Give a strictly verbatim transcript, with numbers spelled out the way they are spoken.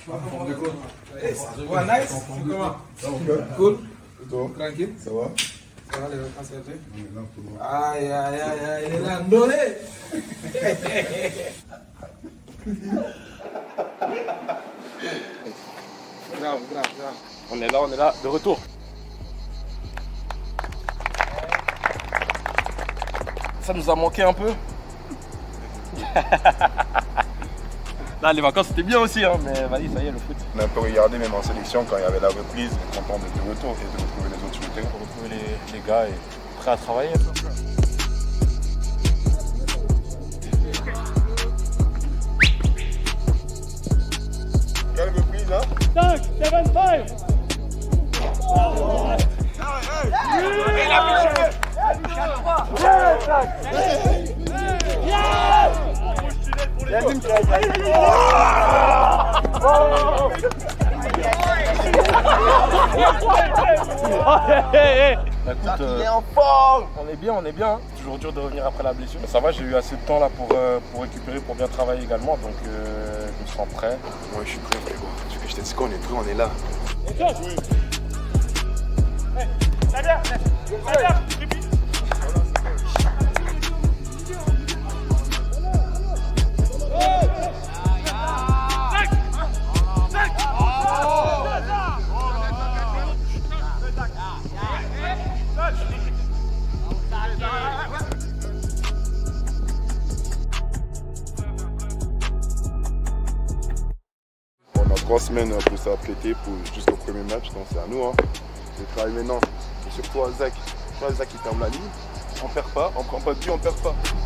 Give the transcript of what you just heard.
De quoi? Ouais, nice. Comment? Cool. Tranquille. Ça va? Ça va, les vacances, c'est fait? Aïe, aïe, aïe, aïe, il est là, donné. Grave, grave, grave. On est là, on est là, de retour. Ça nous a manqué un peu. Là, les vacances c'était bien aussi, hein, mais vas-y, ça y est, le foot. On a un peu regardé même en sélection quand il y avait la reprise, on est content d'être de retour et de retrouver les autres sur le terrain. Pour retrouver les, les gars et prêts à travailler. Quelle reprise là? cinq, sept, cinq. Écoute, euh, en forme. On est bien, on est bien. C'est toujours dur de revenir après la blessure. Mais ça va, j'ai eu assez de temps là pour, euh, pour récupérer, pour bien travailler également. Donc euh, je me sens prêt. Ouais, je suis prêt, frérot. Tu veux que je te dise qu'on est prêt, on est là. On a trois semaines pour s'apprêter pour jusqu'au premier match, donc c'est à nous. Hein. Le travail maintenant, et surtout à Zach. Zach qui ferme la ligne, on perd pas, on prend pas de but, on perd pas.